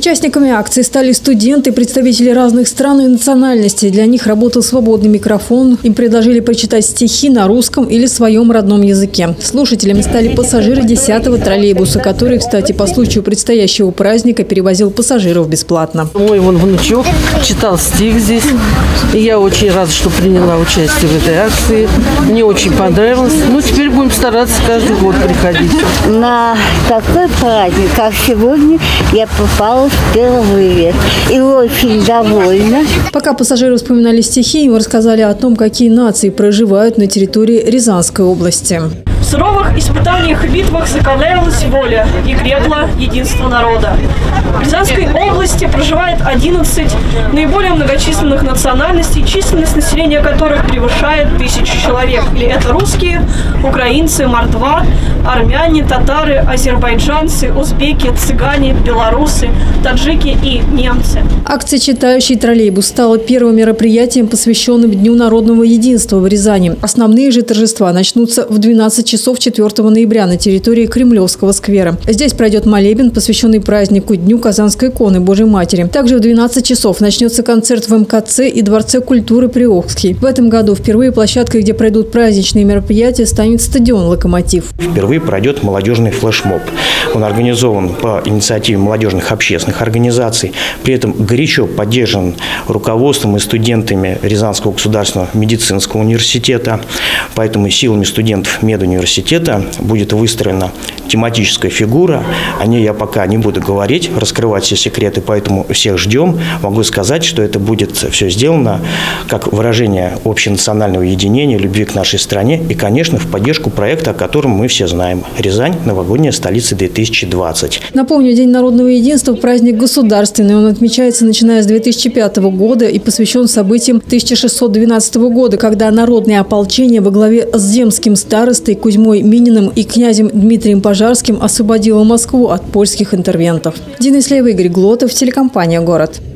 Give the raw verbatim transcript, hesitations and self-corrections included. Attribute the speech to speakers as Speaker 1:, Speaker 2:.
Speaker 1: Участниками акции стали студенты, представители разных стран и национальностей. Для них работал свободный микрофон. Им предложили прочитать стихи на русском или своем родном языке. Слушателями стали пассажиры десятого троллейбуса, который, кстати, по случаю предстоящего праздника перевозил пассажиров бесплатно.
Speaker 2: Мой вон внучок читал стих здесь. И я очень рада, что приняла участие в этой акции. Мне очень понравилось. Ну, теперь будем стараться каждый год приходить.
Speaker 3: На такой праздник, как сегодня, я попала впервые. И очень довольна.
Speaker 1: Пока пассажиры вспоминали стихи, им рассказали о том, какие нации проживают на территории Рязанской области.
Speaker 4: В суровых испытаниях и битвах закалялась воля и крепло единство народа. В Рязанской области проживает одиннадцать наиболее многочисленных национальностей, численность населения которых превышает тысячу человек. И это русские, украинцы, мордва, армяне, татары, азербайджанцы, узбеки, цыгане, белорусы, таджики и немцы.
Speaker 1: Акция «Читающий троллейбус» стала первым мероприятием, посвященным Дню народного единства в Рязани. Основные же торжества начнутся в двенадцать часов четвёртого ноября на территории Кремлевского сквера. Здесь пройдет молебен, посвященный празднику Дню Казанской иконы Божьей Матери. Также в двенадцать часов начнется концерт в эм ка цэ и Дворце культуры Приокский. В этом году впервые площадкой, где пройдут праздничные мероприятия, станет стадион «Локомотив».
Speaker 5: Впервые пройдет молодежный флешмоб. Он организован по инициативе молодежных общественных организаций. При этом горячо поддержан руководством и студентами Рязанского государственного медицинского университета. Поэтому силами студентов медуниверситета будет выстроена тематическая фигура. О ней я пока не буду говорить, раскрывать все секреты, поэтому всех ждем. Могу сказать, что это будет все сделано как выражение общенационального единения, любви к нашей стране и, конечно, в поддержку проекта, о котором мы все знаем. Рязань – новогодняя столица две тысячи двадцать.
Speaker 1: Напомню, День народного единства – праздник государственный. Он отмечается начиная с две тысячи пятого года и посвящен событиям тысяча шестьсот двенадцатого года, когда народное ополчение во главе с земским старостой Кузьмой Мининым и князем Дмитрием Пожарским освободило Москву от польских интервентов. Дина Ислеева, Игорь Глотов, телекомпания «Город».